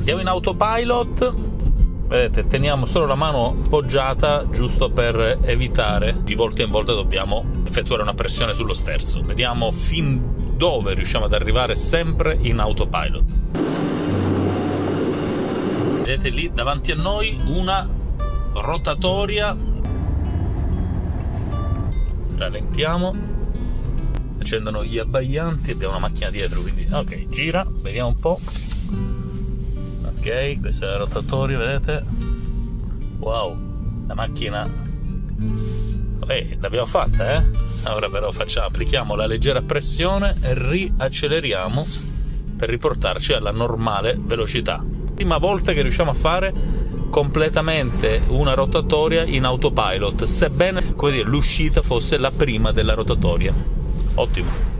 Andiamo in autopilot. Vedete, teniamo solo la mano poggiata giusto per evitare, di volta in volta dobbiamo effettuare una pressione sullo sterzo. Vediamo fin dove riusciamo ad arrivare sempre in autopilot. Vedete lì davanti a noi una rotatoria. Rallentiamo, accendono gli abbaglianti, abbiamo una macchina dietro, quindi ok, gira, vediamo un po'. Ok, questa è la rotatoria, vedete? Wow, la macchina l'abbiamo fatta, eh? Ora però applichiamo la leggera pressione e riacceleriamo per riportarci alla normale velocità. Prima volta che riusciamo a fare completamente una rotatoria in autopilot, sebbene, come dire, l'uscita fosse la prima della rotatoria. Ottimo.